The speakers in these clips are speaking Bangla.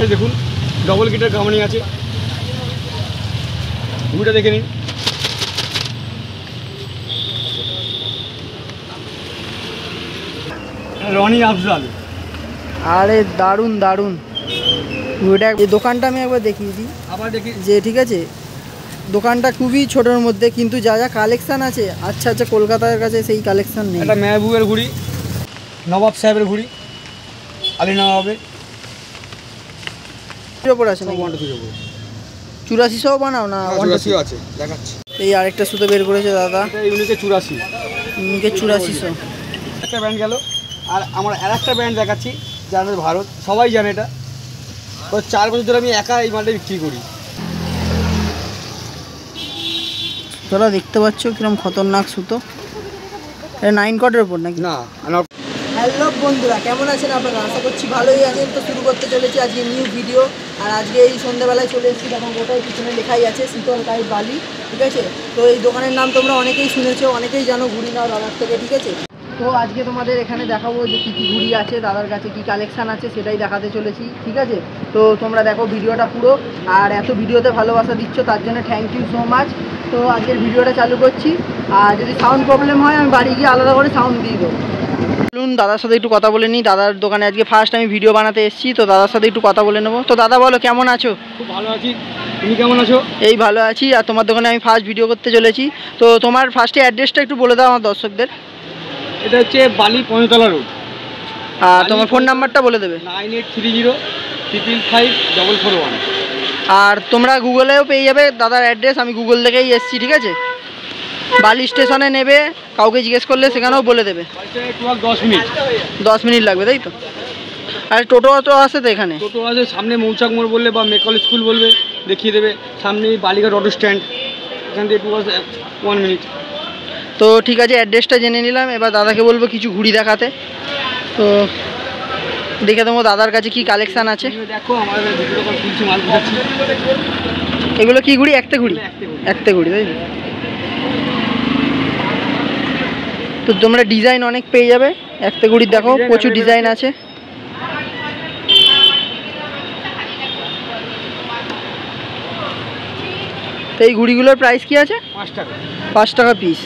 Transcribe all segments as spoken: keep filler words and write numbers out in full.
দেখুন ডবল গিটার কামানি আছে, ঘুড়িটা দেখে নিন। রনি আফজাল। আরে দারুণ দারুণ ঘুড়িটা। এই দোকানটা আমি একবার দেখিয়ে দিই আবার দেখি যে ঠিক আছে, দোকানটা খুবই ছোটোর মধ্যে কিন্তু যা যা কালেকশান আছে আচ্ছা আচ্ছা কলকাতার কাছে সেই কালেকশান নেই। একটা মেহবুবের ঘুড়ি, নবাব সাহেবের ঘুড়ি, আলী নবাবের ওপর আছে নাকি? চুরাশি সহ বানাও না? চুরাশিও আছে, দেখাচ্ছি। এই আরেকটা সুতো বের করেছে দাদা, ইউনিকে চুরাশি, ইউনিকে চুরাশিশো। একটা ব্র্যান্ড গেল, আর আমার আর একটা ব্র্যান্ড দেখাচ্ছি যাদের ভারত সবাই জানে। এটা তো চার বছর ধরে আমি একা এই মালটা বিক্রি করি। তোরা দেখতে পাচ্ছ কিরকম খতরনাক সুতো। এটা নাইন কটের ওপর নাকি? না। হ্যালো বন্ধুরা, কেমন আছেন আপনারা? আশা করছি ভালোই আছেন। তো শুরু করতে চলেছি আজকে নিউ ভিডিও। আর আজকে এই সন্ধ্যাবেলায় চলে এসেছি, তখন গোটাই পিছনে লেখাই আছে শীতল কাইট বালি, ঠিক আছে। তো এই দোকানের নাম তোমরা অনেকেই শুনেছো, অনেকেই জানো ঘুড়ি নাও দাদার থেকে, ঠিক আছে। তো আজকে তোমাদের এখানে দেখাবো যে কী কী ঘুড়ি আছে, দাদার কাছে কী কালেকশান আছে সেটাই দেখাতে চলেছি, ঠিক আছে। তো তোমরা দেখো ভিডিওটা পুরো, আর এত ভিডিওতে ভালোবাসা দিচ্ছ তার জন্য থ্যাংক ইউ সো মাচ। তো আজকের ভিডিওটা চালু করছি, আর যদি সাউন্ড প্রবলেম হয় আমি বাড়ি গিয়ে আলাদা করে সাউন্ড দিয়ে দেবো। চলুন দাদার সাথে একটু কথা বলে নিই। দাদার দোকানে আজকে ফার্স্ট আমি ভিডিও বানাতে এসেছি, তো দাদার সাথে একটু কথা বলে নেবো। তো দাদা বলো, কেমন আছো? খুব ভালো আছি, তুমি কেমন আছো? এই ভালো আছি। আর তোমার দোকানে আমি ফার্স্ট ভিডিও করতে চলেছি, তো তোমার ফার্স্টে অ্যাড্রেসটা একটু বলে দাও আমার দর্শকদের। এটা হচ্ছে বালি পঞ্চতলা রোড। আর তোমার ফোন নাম্বারটা বলে দেবে। Nine eight three zero triple five double four one. আর তোমরা গুগলেও পেয়ে যাবে দাদার অ্যাড্রেস, আমি গুগল থেকেই এসেছি, ঠিক আছে। বালি স্টেশনে নেবে, কাউকে জিজ্ঞেস করলে সেখানেও বলে দেবে। দশ মিনিট দশ মিনিট লাগবে, তাই তো? আর টোটো অটো আছে তো এখানে? টোটো আছে, সামনে মৌচাক মোড় বললে বা মেকল স্কুল বলবে দেখিয়ে দেবে। সামনে বালিঘাট অটো স্ট্যান্ড, এখান থেকে টু ওয়ান মিনিট। তো ঠিক আছে, অ্যাড্রেসটা জেনে নিলাম। এবার দাদাকে বলবো কিছু ঘুড়ি দেখাতে, তো দেখে দেবো দাদার কাছে কি কালেকশান আছে। দেখো আমাদের দুটো দোকান খুলছি, মাল বুঝাচ্ছি। এগুলো কি ঘুড়ি? একতে ঘুড়ি? একতে ঘুড়ি, তাই তো? তো তোমরা ডিজাইন অনেক পেয়ে যাবে একতে ঘুড়ির, দেখো প্রচুর ডিজাইন আছে। তো এই ঘুড়িগুলোর প্রাইস কি আছে? পাঁচ টাকা। পাঁচ টাকা পিস।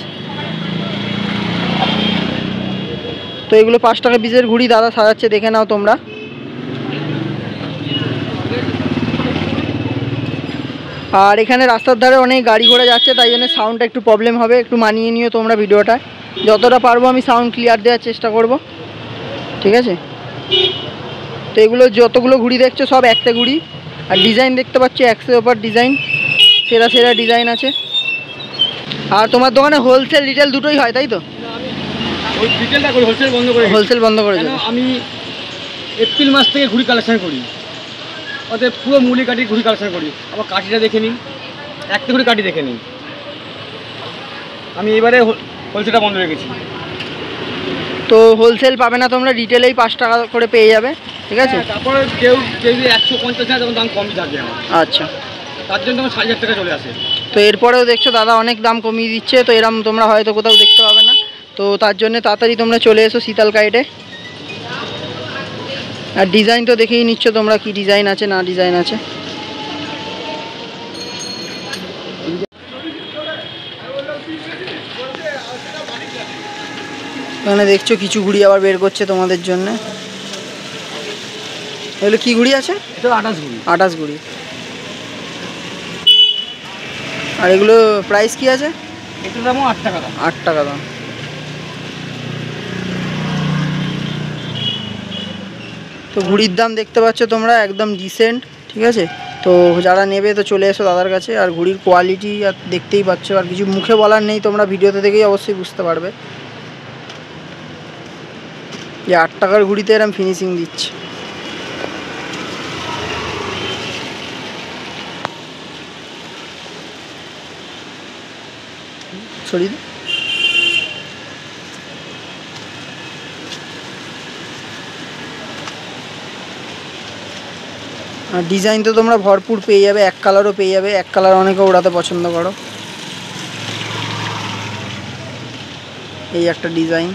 তো এগুলো পাঁচ টাকা পিসের ঘুড়ি দাদা সাজাচ্ছে, দেখে নাও তোমরা। আর এখানে রাস্তার ধারে অনেক গাড়ি ঘোড়া যাচ্ছে, তাই জন্য সাউন্ডটা একটু প্রবলেম হবে, একটু মানিয়ে নিও তোমরা ভিডিওটা। যতটা পারবো আমি সাউন্ড ক্লিয়ার দেওয়ার চেষ্টা করব, ঠিক আছে। তো এগুলো যতগুলো ঘুড়ি দেখছো সব একটা ঘুড়ি। আর ডিজাইন দেখতে পাচ্ছ একশোর ওপর ডিজাইন, সেরা সেরা ডিজাইন আছে। আর তোমার দোকানে হোলসেল রিটেল দুটোই হয়, তাই তো? রিটেলটা করি, হোলসেল বন্ধ করে। হোলসেল বন্ধ করে দেবো। আমি এপ্রিল মাস থেকে ঘুড়ি কালেকশন করি, অর্থাৎ পুরো মুলি কাঠি ঘুড়ি কালেকশন করি। আবার কাঠিটা দেখে নিন, একটা ঘুড়ি কাঠি দেখে নিন। আমি এবারে হোলসেলটা বন্ধ রেখেছি। তো হোলসেল পাবে না তোমরা, রিটেলেই পাঁচ টাকা করে পেয়ে যাবে, ঠিক আছে। তারপরে কেউ কেউ যদি একশো পঞ্চাশ হয় তখন দাম কমই থাকবে আমার। আচ্ছা, তার জন্য আমার সাড়ে চার টাকা চলে আসে। তো এরপরেও দেখছো দাদা অনেক দাম কমিয়ে দিচ্ছে, তো এরম তোমরা হয়তো কোথাও দেখতে পাবে না। তো তার জন্য তাড়াতাড়ি তোমরা চলে এসো শীতল কাইটে। আর ডিজাইন তো দেখেই নিচ্ছ তোমরা কি ডিজাইন আছে না ডিজাইন আছে। এখানে দেখছো কিছু ঘুড়ি আবার বের করছে তোমাদের জন্য। এগুলো কি ঘুড়ি আছে? এটা আঠাশ ঘুড়ি। আঠাশ ঘুড়ি। আর এগুলো প্রাইস কি আছে? এটার দামও আট টাকা দাম। আট টাকা দাম। তো ঘুড়ির দাম দেখতে পাচ্ছ তোমরা একদম ডিসেন্ট, ঠিক আছে। তো যারা নেবে তো চলে এসো দাদার কাছে। আর ঘুড়ির কোয়ালিটি আর দেখতেই পাচ্ছ, আর কিছু মুখে বলার নেই, তোমরা ভিডিওতে দেখেই অবশ্যই বুঝতে পারবে যে আট টাকার ঘুড়িতে এরম ফিনিশিং দিচ্ছে। সরি, আর ডিজাইন তো তোমরা ভরপুর পেয়ে যাবে, এক কালারও পেয়ে যাবে। এক কালার অনেকে ওড়াতে পছন্দ করো। এই একটা ডিজাইন,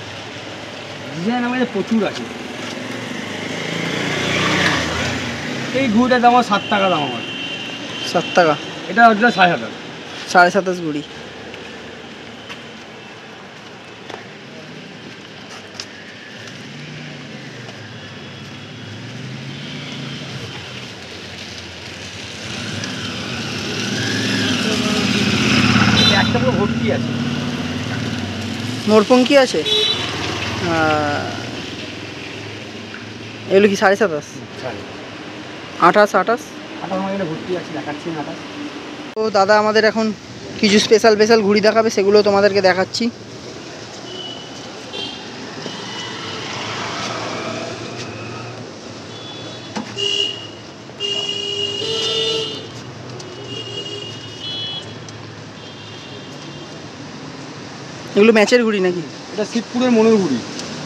ডিজাইন আমাদের প্রচুর আছে। এই ঘুড়িটার দাম আমার সাত টাকা দাম আমার। সাত টাকা? এটা অরিজিনাল সাড়ে সাতাশ। সাড়ে সাতাশ ঘুড়ি। একটা পুরো ভর্তি আছে। মোরপঙ্কি আছে? এগুলো কি সাড়ে সাতাশ? আঠাশ আঠাশ আঠাশ আমার এখানে ভর্তি আছে, দেখাচ্ছি না আঠাশ। তো দাদা আমাদের এখন কিছু স্পেশাল স্পেশাল ঘুড়ি দেখাবে, সেগুলো তোমাদেরকে দেখাচ্ছি। এগুলো ম্যাচের ঘুড়ি নাকি? এটা শিবপুরের মনুর ঘুড়ি।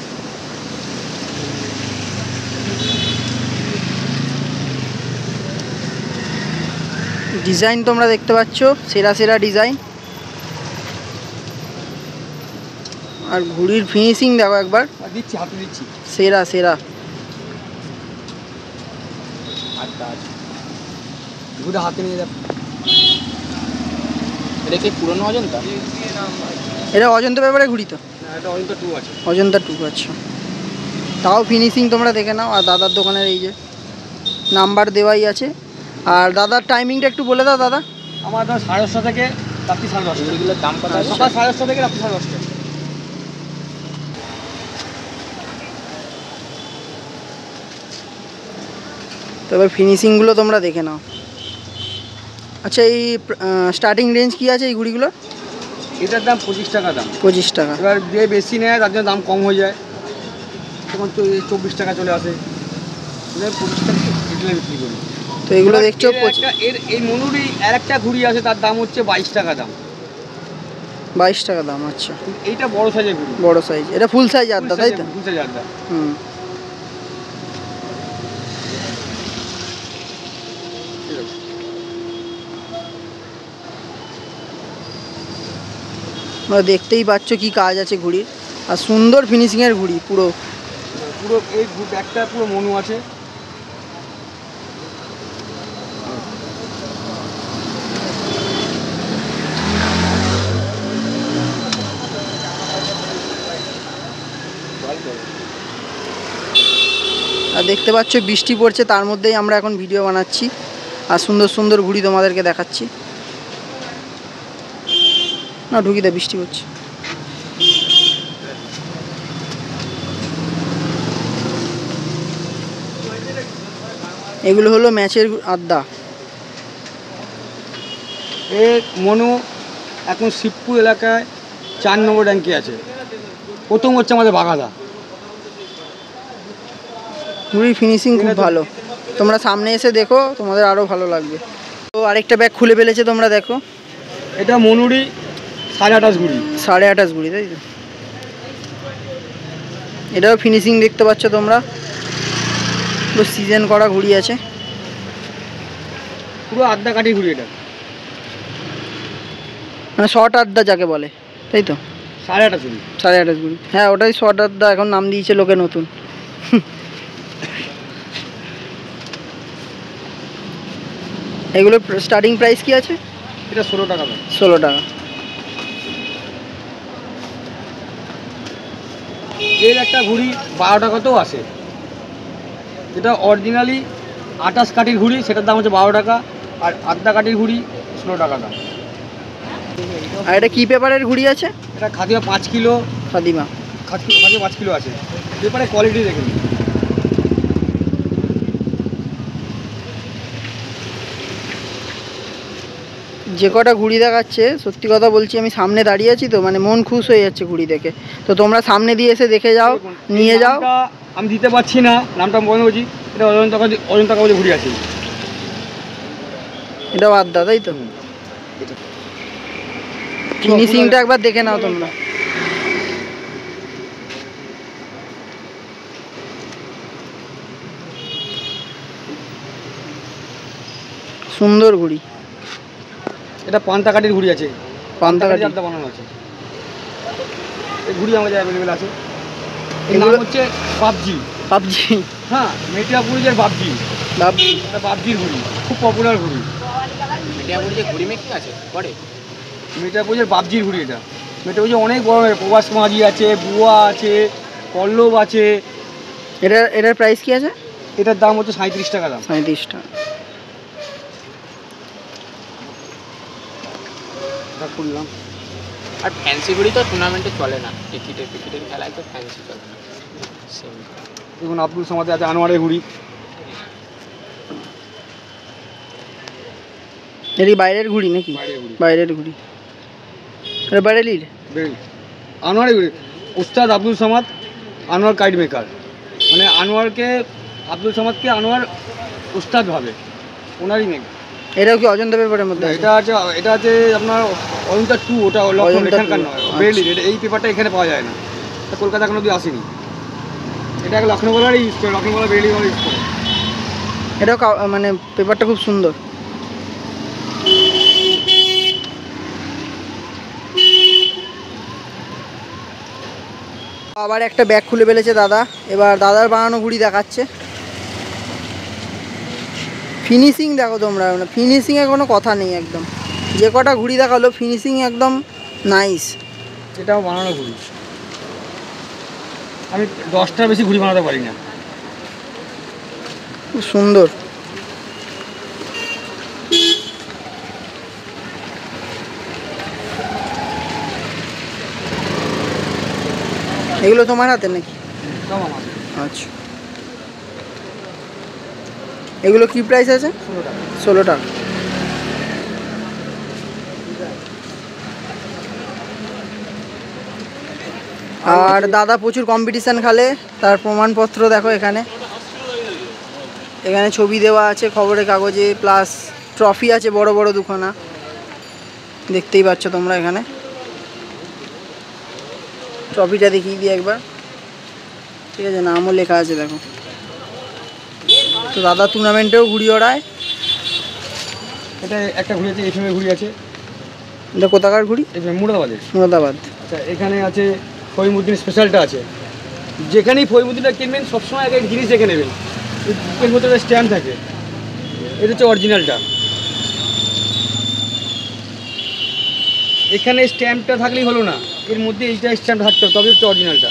ডিজাইন তোমরা দেখতে পাচ্ছ, সেরা সেরা ডিজাইন। আর ঘুড়ির ফিনিশিং দেখো একবার, দিচ্ছি হাতে দিচ্ছি, সেরা সেরা। ঘুড়ি হাতে নিয়ে যাবে। এটা কি পুরনো অজন্তা? এটা অজন্তা ব্যাপারে ঘুড়ি তো? এটা অজন্তা টু আছে। অজন্তা টু, আচ্ছা। তাও ফিনিশিং তোমরা দেখে নাও। আর দাদার দোকানের এই যে নাম্বার দেওয়াই আছে। আর দাদার টাইমিংটা একটু বলে দাও দাদা। আমার দাদা সাড়ে দশটা থেকে রাত্রি সাড়ে দশটা। এগুলোর দাম কত? সকাল সাড়ে দশটা থেকে রাত্রি সাড়ে দশটা। তবে ফিনিশিংগুলো তোমরা দেখে নাও। আচ্ছা, এই স্টার্টিং রেঞ্জ কি আছে এই ঘুড়িগুলো? এটার দাম পঁচিশ টাকা দাম। পঁচিশ টাকা। এবার যে বেশি নেয় তার জন্য দাম কম হয়ে যায়, তখন তো চব্বিশ টাকা চলে আসে। পঁচিশ টাকা এগুলো বিক্রি করি। তো এগুলো দেখছো এর এই মনুরই আর একটা ঘুড়ি আছে, তার দাম হচ্ছে বাইশ টাকা দাম। বাইশ টাকা দাম, আচ্ছা। এইটা বড় সাইজের ঘুড়ি। বড় সাইজ, এটা ফুল সাইজ আড্ডা তাই তো? ফুল সাইজ আড্ডা। হুম। তোমরা দেখতেই পাচ্ছ কি কাজ আছে ঘুড়ির, আর সুন্দর ফিনিশিংয়ের ঘুড়ি পুরো। পুরো এই ব্যাগটা পুরো মনু আছে। আর দেখতে পাচ্ছ বৃষ্টি পড়ছে, তার মধ্যেই আমরা এখন ভিডিও বানাচ্ছি আর সুন্দর সুন্দর ঘুড়ি তোমাদেরকে দেখাচ্ছি। না ঢুকি দে, বৃষ্টি পড়ছে। এগুলো হলো ম্যাচের আড্ডা। এর মনু এখন শিবপুর এলাকায় চার নম্বর র্যাঙ্কে আছে। প্রথম হচ্ছে আমাদের বাঘাদা। ঘুড়ির ফিনিশিং খুব ভালো, তোমরা সামনে এসে দেখো, তোমাদের আরও ভালো লাগবে। তো আরেকটা ব্যাগ খুলে ফেলেছে, তোমরা দেখো। এটা মনুরই সাড়ে আঠাশ ঘুড়ি। সাড়ে আঠাশ ঘুড়ি তাই তো? এটাও ফিনিশিং দেখতে পাচ্ছ তোমরা, পুরো সিজন করা ঘুড়ি আছে। পুরো আড্ডা কাঠি ঘুড়ি এটা, মানে শর্ট আড্ডা যাকে বলে, তাই তো? সাড়ে আঠাশ ঘুড়ি। সাড়ে আঠাশ ঘুড়ি, হ্যাঁ ওটাই শর্ট আড্ডা এখন নাম দিয়েছে লোকে নতুন। এগুলোর স্টার্টিং প্রাইস কি আছে? এটা ষোলো টাকা দাম। ষোলো টাকা। এর একটা ঘুড়ি বারো টাকাতেও আসে। এটা অরিজিনালি আঠাশ কাঠির ঘুড়ি, সেটার দাম হচ্ছে বারো টাকা। আর আড্ডা কাঠির ঘুড়ি ষোলো টাকা দাম। আর এটা কি পেপারের ঘুড়ি আছে? এটা খাদিমা পাঁচ কিলো। খাদিমা খাদিমা পাঁচ কিলো আছে। পেপারে কোয়ালিটি দেখে নিন। যে কটা ঘুড়ি দেখাচ্ছে, সত্যি কথা বলছি, আমি সামনে দাঁড়িয়ে আছি তো, মানে মন খুশ হয়ে যাচ্ছে ঘুড়ি দেখে। তো তোমরা সামনে দিয়ে এসে দেখে যাও, নিয়ে যাও। আমি দিতে পারছি না নামটা, মনে করছি এটা অজন্তা অজন্তা কাগজে ঘুড়ি আছে। এটাও আড্ডা তাই তো? ফিনিশিংটা একবার দেখে নাও তোমরা। সুন্দর ঘুড়ি। এটা পান্তা কাঠির ঘুড়ি আছে। পান্তা কাঠি আড্ডা বানানো আছে। এই ঘুড়ি আমাদের অ্যাভেলেবেল আছে। এর নাম হচ্ছে পাবজি। পাবজি হ্যাঁ, মেটিয়াপুরিজের বাবজি, বাবজি এটা বাবজির ঘুড়ি, খুব পপুলার ঘুড়ি। মিডিয়াপুরে ঘুড়ি মেকিং আছে করে মেটিয়াপুরিজের বাবজির ঘুড়ি এটা। মেটিয়াপুরিজে অনেক বড় প্রবাস মাঝি আছে, বুয়া আছে, পল্লব আছে। এটা এটার প্রাইস কি আছে? এটার দাম হচ্ছে সাঁত্রিশ টাকা দাম। সাঁত্রিশ টাকা। এটা করলাম। আর ফ্যান্সি ঘুড়ি তো টুর্নামেন্টে চলে না, টিকিটের টিকিটের খেলায় তো ফ্যান্সি চলে না। সেম দেখুন আব্দুল সামাদে আছে আনোয়ারের ঘুড়ি। এটি বাইরের ঘুড়ি নাকি? বাইরের ঘুড়ি। বাইরের ঘুড়ি। এটা বাইরের আনোয়ারের ঘুড়ি। উস্তাদ আব্দুল সামাদ, আনোয়ার কাইট মেকার। মানে আনোয়ারকে, আব্দুল সামাদকে আনোয়ার উস্তাদ ভাবে, ওনারই মেকার। এটাও কি অজন্তা পেপারের মধ্যে? এটা আছে, এটা আছে আপনার অজন্তা টু, ওটা লখনৌ, এখানকার নয়, বেরলিন। এটা এই পেপারটা এখানে পাওয়া যায় না, এটা কলকাতা কোনো অব্দি আসেনি। এটা লখনৌ বলারই ইউজ করে, লখনৌ বলা বেরলিন বলা ইউজ করে। এটাও মানে পেপারটা খুব সুন্দর। আবার একটা ব্যাগ খুলে ফেলেছে দাদা। এবার দাদার বানানো ঘুড়ি দেখাচ্ছে। ফিনিশিং দেখো তোমরা, ফিনিশিংয়ে কোনো কথা নেই একদম। যে কটা ঘুড়ি দেখালো ফিনিশিং একদম নাইস। এটাও বানানো ঘুড়ি। আমি দশটার বেশি ঘুড়ি বানাতে পারি না। খুব সুন্দর। এগুলো তোমার হাতে নাকি? সব আমার। আচ্ছা, এগুলো কি প্রাইস আছে? ষোলো টাকা। ষোলো টাকা। আর দাদা প্রচুর কম্পিটিশান খেলে, তার প্রমাণপত্র দেখো এখানে। এখানে ছবি দেওয়া আছে খবরের কাগজে, প্লাস ট্রফি আছে বড় বড় দুখানা, দেখতেই পাচ্ছ তোমরা। এখানে ট্রফিটা দেখিয়ে দিই একবার, ঠিক আছে? নামও লেখা আছে দেখো। তো দাদা টুর্নামেন্টেও ঘুড়ি ওড়ায়। এটা একটা ঘুড়ি আছে, এফএমের ঘুড়ি আছে। এটা কোথাকার ঘুড়ি? এফএম মুরাদাবাদের। মুরাদাবাদ। আচ্ছা, এখানে আছে ফহিমুদ্দিন স্পেশালটা আছে। যেখানেই ফহিমুদ্দিনটা কিনবেন সবসময় আগে জিনিস দেখে নেবেন, এর মধ্যে একটা স্ট্যাম্প থাকে। এটা হচ্ছে অরিজিনালটা। এখানে স্ট্যাম্পটা থাকলেই হলো না, এর মধ্যে এইটা স্ট্যাম্প থাকতে হবে, তবে হচ্ছে অরিজিনালটা।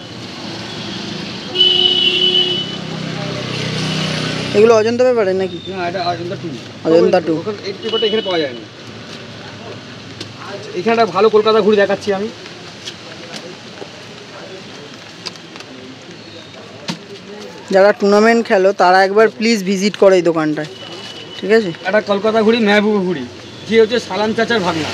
এগুলো অজন্তা পেপারের নাকি? না, এটা অজন্তা টু। অজন্তা টু। এই পেপারটা এখানে পাওয়া যায় না। এখানে একটা ভালো কলকাতা ঘুড়ি দেখাচ্ছি আমি। যারা টুর্নামেন্ট খেলো তারা একবার প্লিজ ভিজিট করো এই দোকানটায়, ঠিক আছে? একটা কলকাতা ঘুড়ি, মেহবুব ঘুড়ি, যে হচ্ছে সালাম চাচার ভাগনা।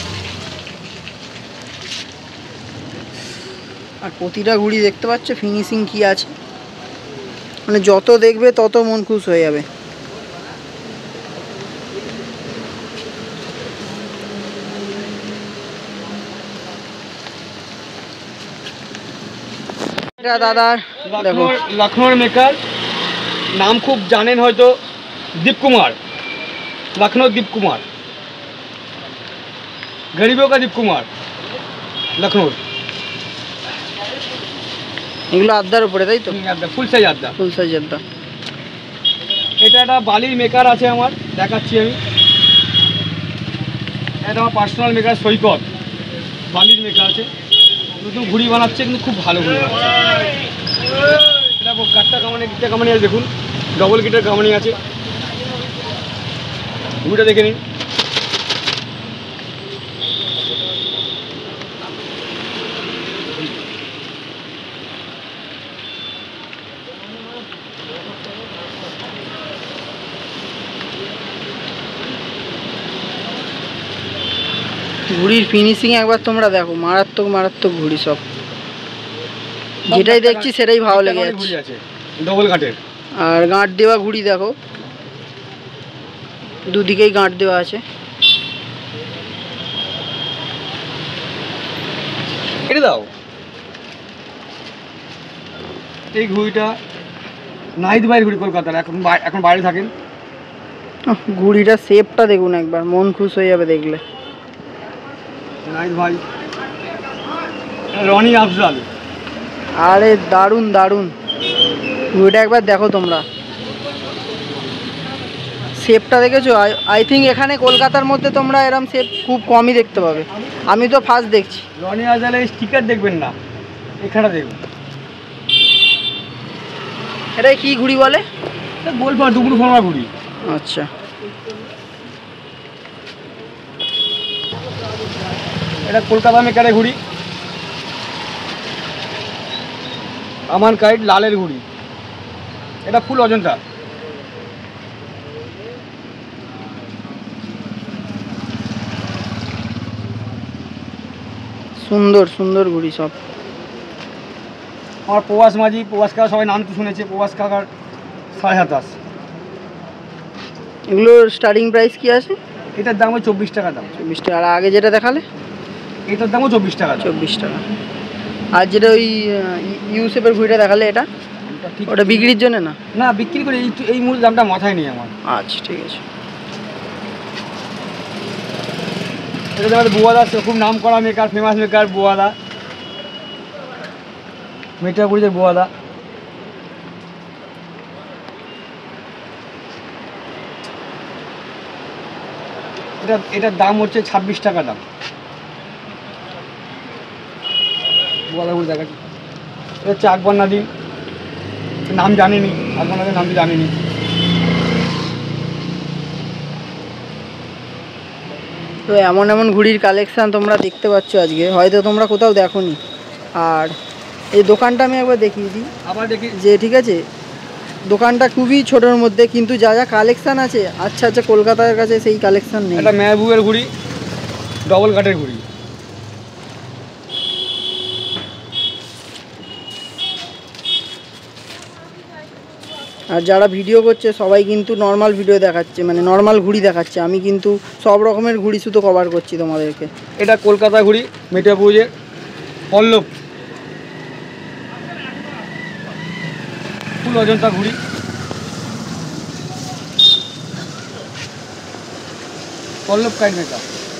আর প্রতিটা ঘুড়ি দেখতে পাচ্ছ ফিনিশিং কি আছে, মানে যত দেখবে তত মন খুশ হয়ে যাবে। এটা দাদার দেখো, লখনৌর মেকার, নাম খুব জানেন হয়তো, দীপ কুমার, লখনৌ দীপ কুমার, গরিবও কা দীপ কুমার, লখনৌ। এগুলো আদ্দার উপরে তাই তো? ফুল সাইজ আড্ডা। ফুল সাইজ আদ্দা। এটা একটা বালির মেকার আছে আমার, দেখাচ্ছি আমি। এটা আমার পার্সোনাল মেকার সৈকত, বালির মেকার আছে। নতুন ঘুড়ি বানাচ্ছে, কিন্তু খুব ভালো ঘুড়ি বানাচ্ছে। এটা গাট্টা কামানি, গিটা কামানি আছে, দেখুন ডবল গিটার কামানি আছে। ঘুড়িটা দেখে নিন। ঘুড়ির ফিনিশিং একবার তোমরা দেখো, মারাত্মক মারাত্মক ঘুড়ি সব। যেটাই দেখছি সেটাই ভালো লেগে যাচ্ছে। ডবল ঘাটের। আর গাঁট দেওয়া ঘুড়ি দেখো, দুদিকেই গাঁট দেওয়া আছে। কেটে দাও। এই ঘুড়িটা নাহিদ ভাইয়ের ঘুড়ি, কলকাতার, এখন এখন বাইরে থাকেন। ঘুড়িটা শেপটা দেখুন একবার, মন খুশ হয়ে যাবে দেখলে। নাহিদ ভাই, রনি আফজাল। আরে দারুণ দারুণ। ঘুড়িটা একবার দেখো তোমরা, শেপটা দেখেছো? আই থিঙ্ক এখানে কলকাতার মধ্যে তোমরা এরম শেপ খুব কমই দেখতে পাবে, আমি তো ফার্স্ট দেখছি। রনি আজালে স্টিকার দেখবেন না, এখানে দেখবেন। এটা কি ঘুড়ি বলে? বলবো দুপুর ফোনা ঘুড়ি। আচ্ছা, এটা কলকাতা মেকারে ঘুড়ি। আমার কাইট লালের ঘুড়ি, এটা ফুল অজন্তা। সুন্দর সুন্দর ঘুড়ি সব। আমার প্রবাস মাঝি, প্রবাস কাকা সবাই নাম তো শুনেছে, প্রবাস কাকার সাড়ে সাতাশ। এগুলোর স্টার্টিং প্রাইস কি আছে? এটার দাম ওই চব্বিশ টাকা দাম। চব্বিশ টাকা। আর আগে যেটা দেখালে? এটার দামও চব্বিশ টাকা দাম। চব্বিশ টাকা। আর যেটা ওই ইউ শেপের ঘুড়িটা দেখালে, এটা ওটা বিক্রির জন্য না? না, বিক্রি করে এই এই মূল দামটা মাথায় নেই আমার। আচ্ছা, ঠিক আছে। এটা আমাদের বুয়াদা, খুব নাম করা মেকার, ফেমাস মেকার বুয়াদা, মেটাপুরিদের বুয়াদা। এটা এটার দাম হচ্ছে ছাব্বিশ টাকা দাম। বুয়াদা বলে দেখাচ্ছি, এটা হচ্ছে আকবর নাদিম, নাম জানিনি, আকবর নাদিম নাম তো জানিনি। তো এমন এমন ঘুড়ির কালেকশান তোমরা দেখতে পাচ্ছ আজকে, হয়তো তোমরা কোথাও দেখোনি। আর এই দোকানটা আমি একবার দেখিয়ে দিই আবার দেখি যে, ঠিক আছে, দোকানটা খুবই ছোটোর মধ্যে, কিন্তু যা যা কালেকশান আছে, আচ্ছা আচ্ছা কলকাতার কাছে সেই কালেকশান নেই। এটা মেহবুবের ঘুড়ি, ডবল কাটের ঘুড়ি। আর যারা ভিডিও করছে সবাই কিন্তু নর্মাল ভিডিও দেখাচ্ছে, মানে নর্মাল ঘুড়ি দেখাচ্ছে। আমি কিন্তু সব রকমের ঘুড়ি শুধু কভার করছি তোমাদেরকে। এটা কলকাতা ঘুড়ি, মিঠাপুরের পল্লব, ফুল অজন্তা ঘুড়ি। Pallab kite maker.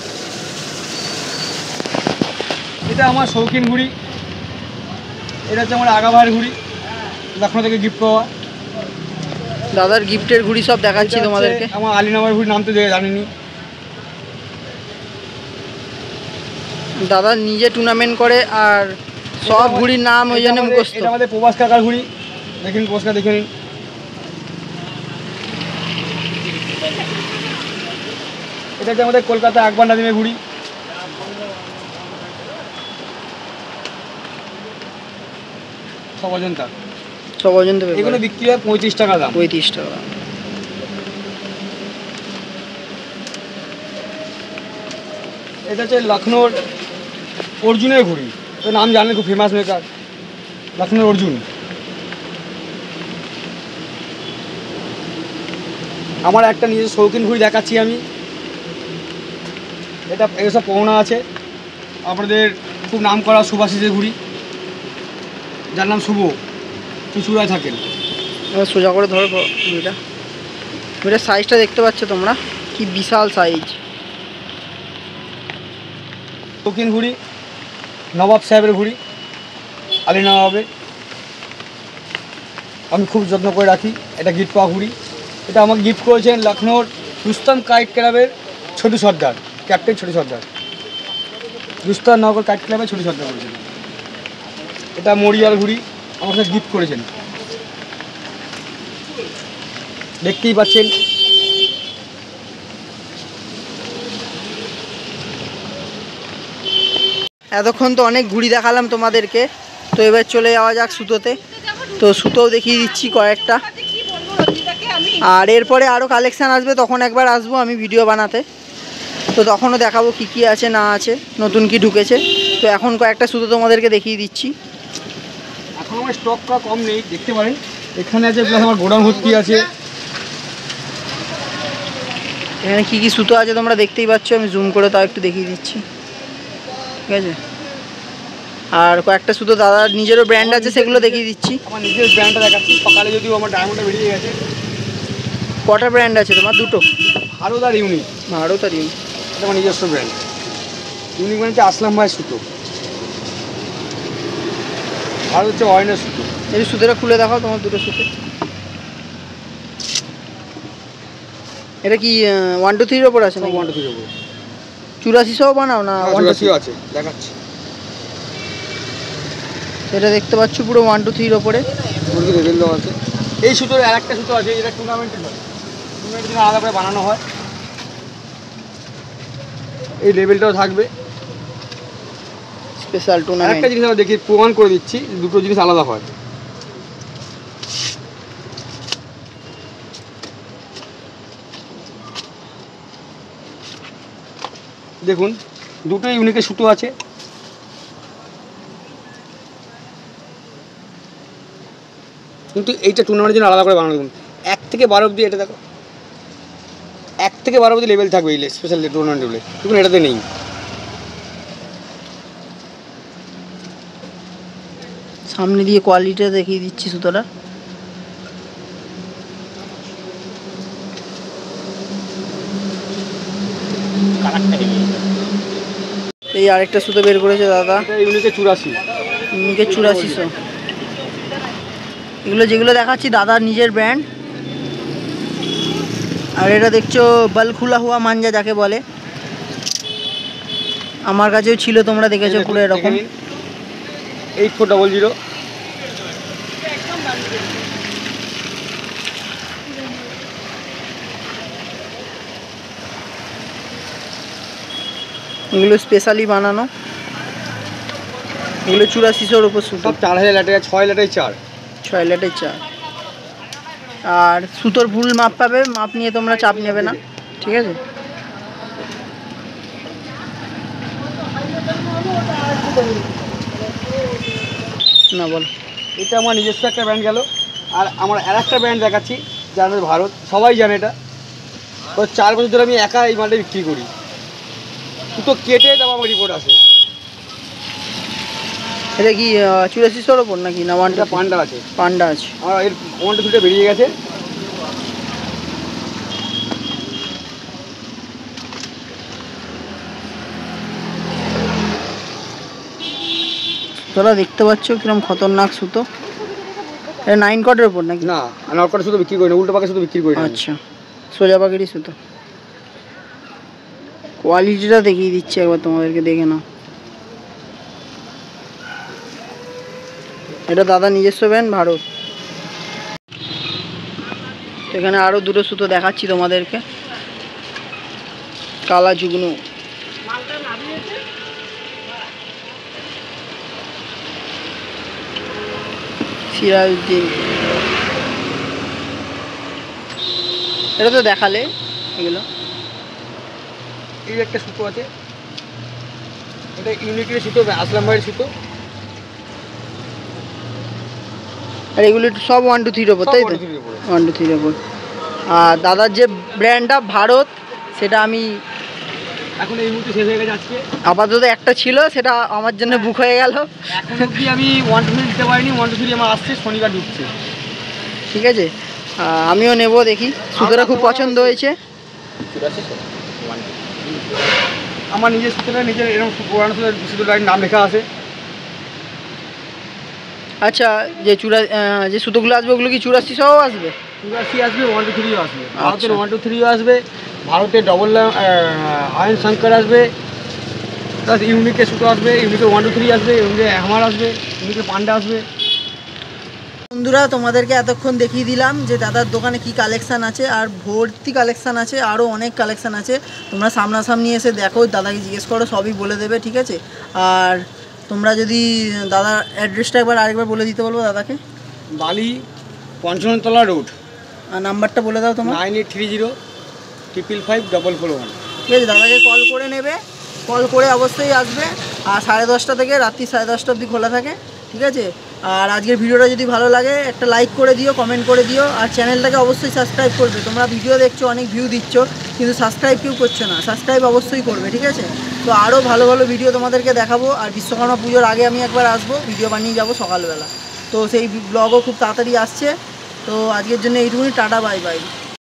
এটা আমার শৌখিন ঘুড়ি, এটা হচ্ছে আমার আগাভাইয়ের ঘুড়ি, লখনৌ থেকে গিফট পাওয়া। দাদার গিফটের ঘুড়ি সব দেখাচ্ছি তোমাদেরকে। আমার আলিনামার ঘুড়ি নাম তো জানিনি। দাদা নিজে টুর্নামেন্ট করে আর সব ঘুড়ির নাম ওই জন্য মুখস্থ। এটা আমাদের প্রবাস কাকার ঘুড়ি, দেখুন প্রবাস কাকা দেখে নিন। এটা হচ্ছে আমাদের কলকাতা আকবর নাদিমের ঘুড়ি। সব অজন্তা, সব অজন্তা। এগুলো বিক্রি হয় পঁয়ত্রিশ টাকা দাম। পঁয়ত্রিশ টাকা। এটা হচ্ছে লখনৌর অর্জুনের ঘুড়ি, তো নাম জানলে খুব ফেমাস মেকার, লখনৌর অর্জুন। আমার একটা নিজের শৌখিন ঘুড়ি দেখাচ্ছি আমি। এটা এসব পাওনা আছে, আপনাদের খুব নাম করা সুভাষিসের ঘুড়ি, যার নাম শুভ, চুচুড়ায় থাকেন। সোজা করে ধরো ঘুড়িটা। ঘুড়িটার সাইজটা দেখতে পাচ্ছ তোমরা, কি বিশাল সাইজ। শৌখিন ঘুড়ি, নবাব সাহেবের ঘুড়ি, আলী নবাবের, আমি খুব যত্ন করে রাখি। এটা গিফট পাওয়া ঘুড়ি। এটা আমাকে গিফট করেছেন লখনৌর রুস্তম কাইট ক্লাবের ছোটু সর্দার, ক্যাপ্টেন ছোটু সর্দার, রুস্তম নগর কাইট ক্লাবের ছোটু সর্দার করেছেন। এটা মরিয়ার ঘুড়ি, আমার কাছে গিফট করেছেন, দেখতেই পাচ্ছেন। এতক্ষণ তো অনেক ঘুড়ি দেখালাম তোমাদেরকে, তো এবার চলে যাওয়া যাক সুতোতে। তো সুতোও দেখিয়ে দিচ্ছি কয়েকটা, আর এরপরে আরও কালেকশান আসবে, তখন একবার আসবো আমি ভিডিও বানাতে, তো তখনও দেখাবো কি কি আছে না আছে, নতুন কি ঢুকেছে। তো এখন কয়েকটা সুতো তোমাদেরকে দেখিয়ে দিচ্ছি। এখন আমার স্টকটা কম নেই, দেখতে পারেন এখানে আছে, প্লাস আমার গোডাউন ভর্তি আছে। এখানে কি কি সুতো আছে তোমরা দেখতেই পাচ্ছ, আমি জুম করে তাও একটু দেখিয়ে দিচ্ছি, ঠিক আছে। আর কয়েকটা সুতো দাদার নিজেরও ব্র্যান্ড আছে, সেগুলো দেখিয়ে দিচ্ছি। আমার নিজের ব্র্যান্ডটা দেখাচ্ছি, সকালে যদিও আমার ডায়মন্ডটা বেরিয়ে গেছে। কটা ব্র্যান্ড আছে তোমার? দুটো? ভারত আর ইউনিক। ভারত আর ইউনিক, এটা আমার নিজস্ব ব্র্যান্ড। ইউনিক মানে হচ্ছে আসলাম ভাইয়ের সুতো, ভারত হচ্ছে অয়নের সুতো। এই সুতোটা খুলে দেখাও তোমার দুটো সুতো। এটা কি ওয়ান টু থ্রির ওপর আছে না? ওয়ান টু থ্রির ওপর। চুরাশি সহ বানাও না? চুরাশিও আছে, দেখাচ্ছি। এটা দেখতে পাচ্ছ পুরো ওয়ান টু থ্রির ওপরে লেভেল দেওয়া আছে। এই সুতোর আর একটা সুতো আছে, যেটা টুর্নামেন্টের হয়, টুর্নামেন্টের জন্য আলাদা করে বানানো হয়। এই লেভেলটাও থাকবে স্পেশাল টুর্নামেন্ট। একটা জিনিস আমরা দেখি, প্রমাণ করে দিচ্ছি, দুটো জিনিস আলাদা হয়। দেখুন দুটো ইউনিকের সুতো আছে, কিন্তু এইটা টুর্নামেন্টের জন্য আলাদা করে বানানো। দেখুন এক থেকে বারো অবধি, এটা দেখো এক থেকে বারো অবধি লেভেল থাকবে এই স্পেশাল টুর্নামেন্ট লেভেলে, দেখুন এটাতে নেই। সামনে দিয়ে কোয়ালিটিটা দেখিয়ে দিচ্ছি সুতোটা। এই আরেকটা সুতো বের করেছে দাদা, ইউনিকে চুরাশি, ইউনিকে চুরাশিশো। এগুলো যেগুলো দেখাচ্ছি দাদার নিজের ব্র্যান্ড। আর এটা দেখছো বল খুলা হুয়া মাঞ্জা যাকে বলে, আমার কাছেও ছিল, তোমরা দেখেছো পুরো এরকম। Eight four double zero. এগুলো স্পেশালি বানানো, এগুলো চুরাশিশোর উপর সুতো। সব চার হাজার লাটে, ছয় লাটে চার, ছয় লাটে চার। আর সুতোর ভুল মাপ পাবে, মাপ নিয়ে তোমরা চাপ নেবে না, ঠিক আছে? না বল। এটা আমার নিজস্ব একটা ব্র্যান্ড গেল। আর আমার আর একটা ব্র্যান্ড দেখাচ্ছি, যাদের ভারত সবাই জানে, এটা তো চার বছর ধরে আমি একা এই মালটা বিক্রি করি। সুতো কেটে তারপর আমার রিপোর্ট আসে। এটা কি চুরাশিশোর ওপর নাকি না ওয়ান? এটা পান্ডা আছে, পান্ডা আছে। আর এর ওয়ান টু থ্রিটা বেরিয়ে গেছে। তোরা দেখতে পাচ্ছ কিরকম খতরনাক সুতো। এটা নাইন কটের ওপর নাকি? না, নট কটে সুতো বিক্রি করি না, উল্টো পাকে সুতো বিক্রি করি না। আচ্ছা, সোজা পাকেরই সুতো। কোয়ালিটিটা দেখিয়ে দিচ্ছি একবার তোমাদেরকে, দেখে নাও। এটা দাদা নিজস্ব ব্র্যান্ড ভারত। এখানে আরো দুটো সুতো দেখাচ্ছি তোমাদেরকে, কালা যুগ্ন। সিরাজউদ্দিন, এটা তো দেখালে এগুলো। এই একটা সুতো আছে, এটা ইউনিকের সুতো, আসলাম ভাইয়ের সুতো। আর এগুলো সব ওয়ান টু থ্রির ওপর, তাই তো? ওয়ান টু থ্রির ওপর। আর দাদার যে ব্র্যান্ডটা ভারত, সেটা আমি এখন এই মুহূর্তে শেষ হয়ে গেছে আজকে। আপাতত একটা ছিল, সেটা আমার জন্য বুক হয়ে গেল। এখন অবধি আমি ওয়ান টু থ্রি দিতে পারিনি, ওয়ান টু থ্রি আমার আসছে, শনিবার ঢুকছে। ঠিক আছে, আমিও নেব, দেখি। সুতোটা খুব পছন্দ হয়েছে। আমার নিজের সুতোটা নিজের এরকম পুরানো সুতোটার নাম লেখা আছে। আচ্ছা, যে চুরা যে সুতোগুলো আসবে ওগুলো কি চুরাশি সহ আসবে? চুরাশি আসবে, ওয়ান টু থ্রিও আসবে। ভারতের ওয়ান টু থ্রিও আসবে, ভারতের ডবল আয়ন শঙ্কর আসবে, প্লাস ইউনিকের সুতো আসবে, ইউনিকের ওয়ান টু থ্রি আসবে, ইউনিকের হ্যামার আসবে, ইউনিকের পান্ডা আসবে। বন্ধুরা, তোমাদেরকে এতক্ষণ দেখিয়ে দিলাম যে দাদার দোকানে কি কালেকশান আছে, আর ভর্তি কালেকশান আছে, আরও অনেক কালেকশান আছে। তোমরা সামনাসামনি এসে দেখো, দাদাকে জিজ্ঞেস করো, সবই বলে দেবে, ঠিক আছে? আর তোমরা যদি দাদার অ্যাড্রেসটা একবার আরেকবার বলে দিতে বলবো দাদাকে। বালি পঞ্চমতলা রোড, আর নাম্বারটা বলে দাও তোমার। Nine eight three zero triple five double four one. ঠিক আছে, দাদাকে কল করে নেবে, কল করে অবশ্যই আসবে। আর সাড়ে দশটা থেকে রাত্রি সাড়ে দশটা অবধি খোলা থাকে, ঠিক আছে? আর আজকের ভিডিওটা যদি ভালো লাগে একটা লাইক করে দিও, কমেন্ট করে দিও, আর চ্যানেলটাকে অবশ্যই সাবস্ক্রাইব করবে। তোমরা ভিডিও দেখছো, অনেক ভিউ দিচ্ছ, কিন্তু সাবস্ক্রাইব কেউ করছো না। সাবস্ক্রাইব অবশ্যই করবে, ঠিক আছে? তো আরও ভালো ভালো ভিডিও তোমাদেরকে দেখাবো। আর বিশ্বকর্মা পুজোর আগে আমি একবার আসবো, ভিডিও বানিয়ে যাবো সকালবেলা। তো সেই ব্লগও খুব তাড়াতাড়ি আসছে। তো আজকের জন্য এইটুকুনি, টাটা, বাই বাই।